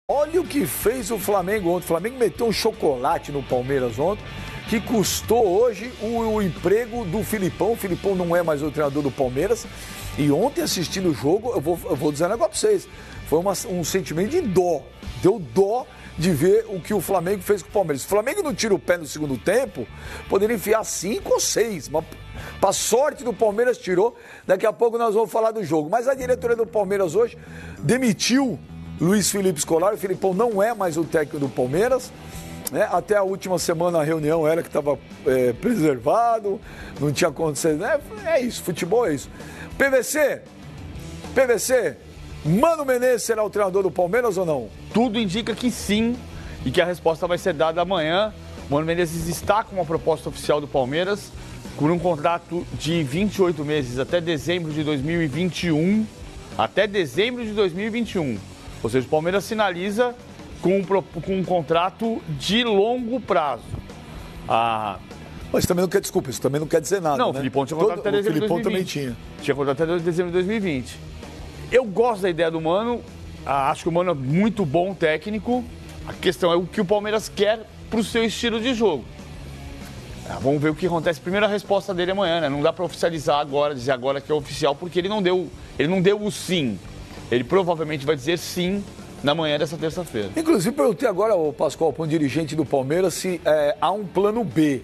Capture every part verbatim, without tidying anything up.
Olha o que fez o Flamengo ontem. O Flamengo meteu um chocolate no Palmeiras ontem, que custou hoje o, o emprego do Filipão. O Filipão não é mais o treinador do Palmeiras. E ontem, assistindo o jogo, eu vou, eu vou dizer um negócio pra vocês, foi uma, um sentimento de dó. Deu dó de ver o que o Flamengo fez com o Palmeiras. Se o Flamengo não tira o pé no segundo tempo, poderia enfiar cinco ou seis. Mas, pra sorte do Palmeiras, tirou. Daqui a pouco nós vamos falar do jogo. Mas a diretoria do Palmeiras hoje demitiu Luiz Felipe Scolari. O Filipão não é mais o técnico do Palmeiras. Né? Até a última semana a reunião era que estava é, preservado, não tinha acontecido. Né? É isso, futebol é isso. P V C, P V C, Mano Menezes será o treinador do Palmeiras ou não? Tudo indica que sim e que a resposta vai ser dada amanhã. Mano Menezes está com uma proposta oficial do Palmeiras por um contrato de vinte e oito meses até dezembro de dois mil e vinte e um. Até dezembro de dois mil e vinte e um. Ou seja, o Palmeiras sinaliza com um, com um contrato de longo prazo. Ah, Mas também não quer, desculpa, isso também não quer dizer nada. Não, né? o Filipão tinha contrato até dezembro de dois mil e vinte. O Filipão também tinha. Tinha contrato até dezembro de dois mil e vinte. Eu gosto da ideia do Mano, acho que o Mano é muito bom técnico. A questão é o que o Palmeiras quer para o seu estilo de jogo. Ah, vamos ver o que acontece. Primeiro a resposta dele amanhã, né? Não dá para oficializar agora, dizer agora que é oficial, porque ele não deu, ele não deu o sim. Ele provavelmente vai dizer sim na manhã dessa terça-feira. Inclusive, perguntei agora ao Pascoal, para um dirigente do Palmeiras, se é, há um plano B.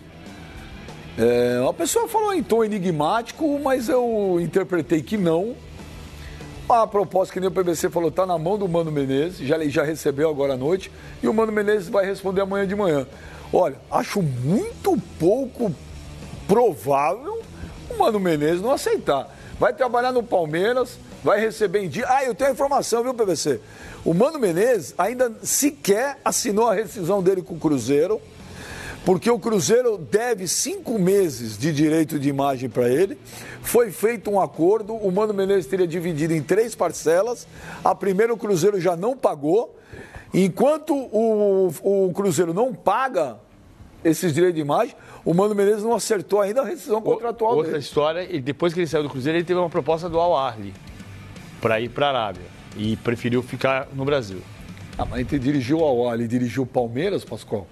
É, uma pessoa falou em tom enigmático, mas eu interpretei que não. A proposta que nem o P V C falou, está na mão do Mano Menezes, já, já recebeu agora à noite, e o Mano Menezes vai responder amanhã de manhã. Olha, acho muito pouco provável o Mano Menezes não aceitar. Vai trabalhar no Palmeiras, vai receber em dia. Ah, eu tenho a informação, viu, P V C? O Mano Menezes ainda sequer assinou a rescisão dele com o Cruzeiro, porque o Cruzeiro deve cinco meses de direito de imagem para ele. Foi feito um acordo, o Mano Menezes teria dividido em três parcelas. A primeira o Cruzeiro já não pagou. Enquanto o, o Cruzeiro não paga esses direitos de imagem, o Mano Menezes não acertou ainda a rescisão contratual Outra dele. história, e depois que ele saiu do Cruzeiro, ele teve uma proposta do Al Ahly para ir para a Arábia e preferiu ficar no Brasil. Ah, mas ele dirigiu o Al Ahly, dirigiu o Palmeiras, Pascoal?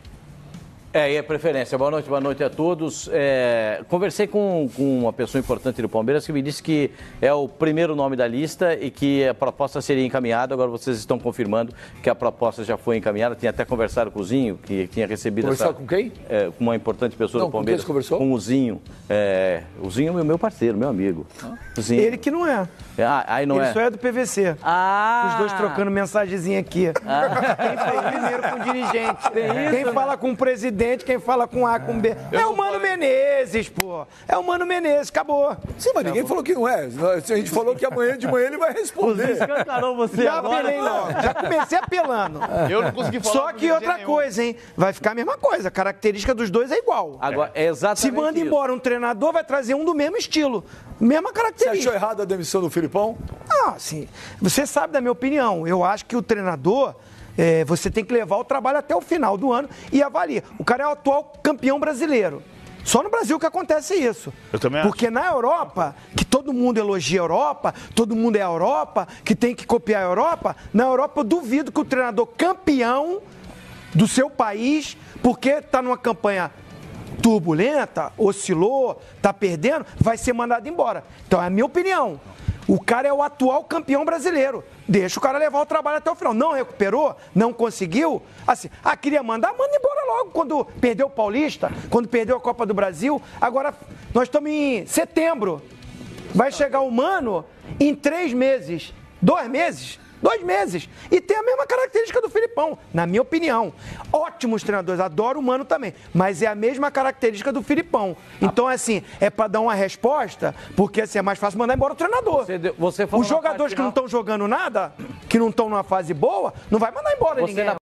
É, e a preferência. Boa noite, boa noite a todos. É, conversei com, com uma pessoa importante do Palmeiras que me disse que é o primeiro nome da lista e que a proposta seria encaminhada. Agora vocês estão confirmando que a proposta já foi encaminhada. Tinha até conversado com o Zinho, que tinha recebido Conversar essa... com quem? É, com uma importante pessoa Não, do Palmeiras. Com quem você conversou? Com o Zinho. É, o Zinho é meu parceiro, meu amigo. Ah. Zinho. Ele que não é. Ah, aí não Ele é. só é do P V C. Ah! Os dois trocando mensagenzinha aqui. Ah. Quem fala primeiro com o dirigente. Tem quem isso, fala com o presidente, quem fala com A, com B. Eu é não o Mano falei. Menezes, pô. É o Mano Menezes, acabou. Sim, mas ninguém falou que não é. A gente falou que amanhã de manhã ele vai responder. Escancarou você Já agora. apelei logo. Já comecei apelando. Eu não consegui falar. Só com que ninguém outra nenhum. coisa, hein? Vai ficar a mesma coisa. A característica dos dois é igual. Agora, é exatamente Se manda isso. embora um treinador, vai trazer um do mesmo estilo. Mesma Você característica. achou errada a demissão do Filipão? Ah, sim. Você sabe da minha opinião. Eu acho que o treinador, é, você tem que levar o trabalho até o final do ano e avaliar. O cara é o atual campeão brasileiro. Só no Brasil que acontece isso. Eu também acho. Porque na Europa, que todo mundo elogia a Europa, todo mundo é a Europa, que tem que copiar a Europa, na Europa eu duvido que o treinador campeão do seu país, porque está numa campanha turbulenta, oscilou, está perdendo, vai ser mandado embora. Então é a minha opinião. O cara é o atual campeão brasileiro. Deixa o cara levar o trabalho até o final. Não recuperou? Não conseguiu? Assim, ah, queria mandar? Manda embora logo quando perdeu o Paulista, quando perdeu a Copa do Brasil. Agora, nós estamos em setembro. Vai chegar o Mano em três meses. Dois meses? Dois meses. E tem a mesma característica do Filipão, na minha opinião. Ótimos treinadores, adoro o Mano também. Mas é a mesma característica do Filipão. Então, assim, é para dar uma resposta, porque assim, é mais fácil mandar embora o treinador. Você, deu- você falou Os na jogadores parte que não final- estão jogando nada, que não estão numa fase boa, não vai mandar embora Você ninguém. na